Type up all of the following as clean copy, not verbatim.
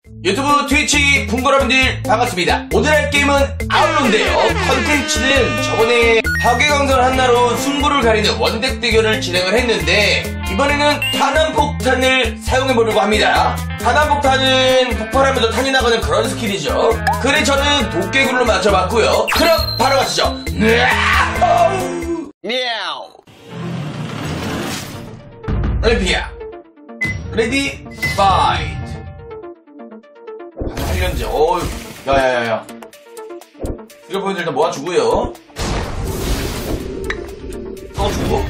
유튜브 트위치 분거라분들 반갑습니다. 오늘 할 게임은 아울러인데요. 컨텐츠는 저번에 파괴강전 한나로 승부를 가리는 원덱 대결을 진행을 했는데 이번에는 탄환폭탄을 사용해보려고 합니다. 탄환폭탄은 폭발하면서 탄이 나가는 그런 스킬이죠. 그래 저는 도깨굴로 맞춰봤고요. 그럼 바로 가시죠. 미야우 레피아 레디 파이트. 한련제. 어우 야야야야 이거 보이는 일단 모아주고요. 써주고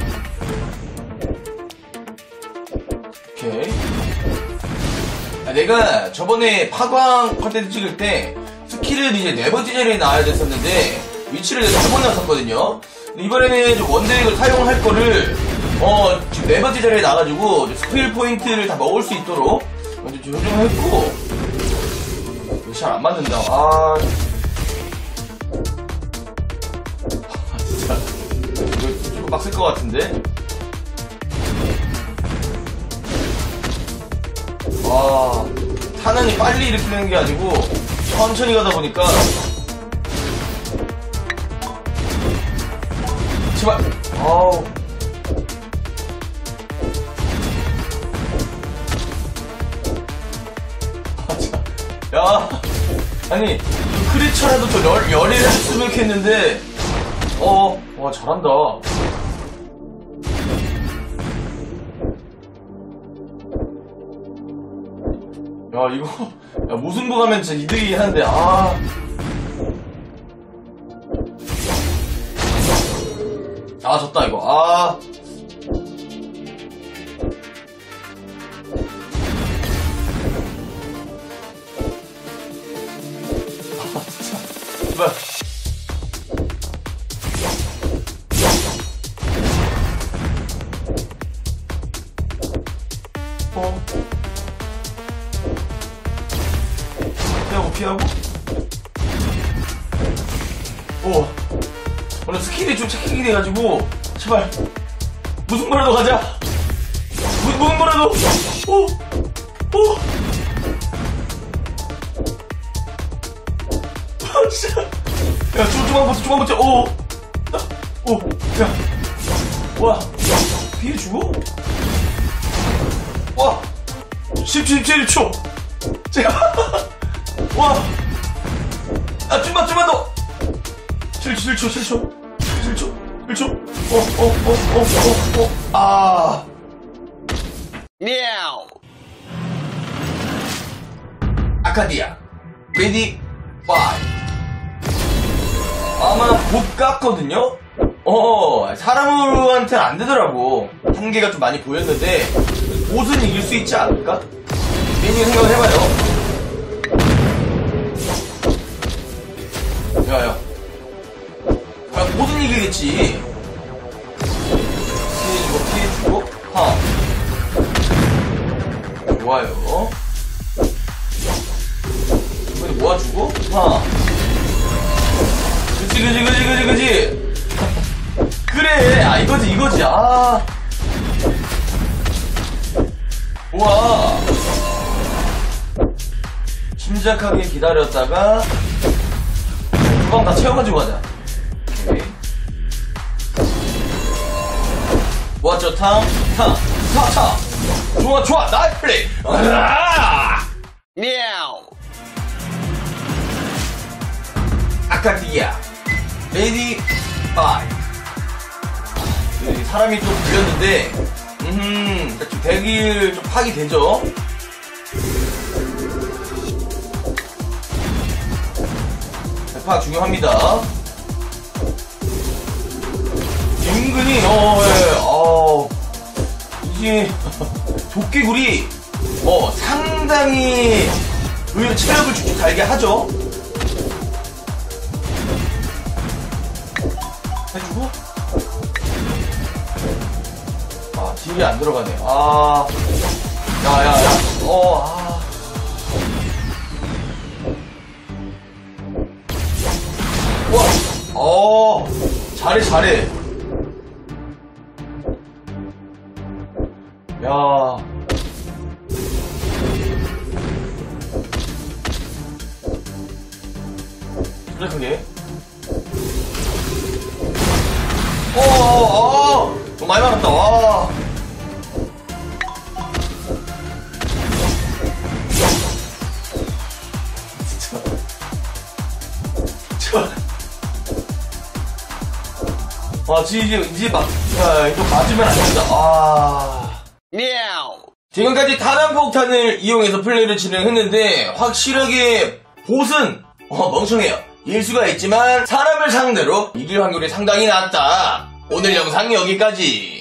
오케이. 내가 저번에 파광 컨텐츠 찍을 때 스킬을 이제 4번째 자리에 나와야 됐었는데 위치를 내가 2번 놨었거든요. 이번에는 좀 원덱을 사용할 거를 지금 4번째 자리에 나가지고 스킬 포인트를 다 먹을 수 있도록 먼저 조정했고. 잘 안 맞는다. 진짜 이거 조금 빡셀 것 같은데. 탄환이 빨리 일으키는 게 아니고 천천히 가다 보니까. 제발. 아우. 야, 아니 크리처라도 저 열의를 했으면 좋겠는데. 와 잘한다. 야 이거 무승부 가면 진짜 이득이긴 한데. 졌다 이거. 제발. 피하고 오늘 스킬이 좀 체킹이 돼가지고 제발 무승부라도 가자. 무승부라도. 진짜. 야, 조금만 버텨. 야. 와, 피해주고? 와, 17초. 제가. 와, 좀만 더. 7초. 미야우. 아카디아 레디 파이트. 아마 못 깠거든요? 사람한테는 안 되더라고. 한계가 좀 많이 보였는데, 옷은 이길 수 있지 않을까? 괜히 생각을 해봐요. 야, 옷은 이기겠지. 피해주고, 좋아요. 이번에 모아주고, 그치. 그래, 이거지. 우와. 침착하게 기다렸다가, 주방 다 채워가지고 가자. 오케이. 모았죠, 탕. 좋아, 나이스 플레이. 미야우. 아카디아 레디 파이트. 사람이 좀 불렸는데 좀 100일 좀 파악이 되죠. 파악 중요합니다. 은근히 이게 도깨굴이 상당히 의외로 체력을 쭉쭉 달게 하죠. 해주고. 딜이 안 들어가네. 야야야. 우와. 잘해. 야. 그래. 많이 맞았다. 와. 이제 막, 이거 맞으면 안 된다. 지금까지 다단 폭탄을 이용해서 플레이를 진행했는데, 확실하게, 보스는, 멍청해요. 이길 수가 있지만, 사람을 상대로 이길 확률이 상당히 낮다. 오늘 영상 여기까지.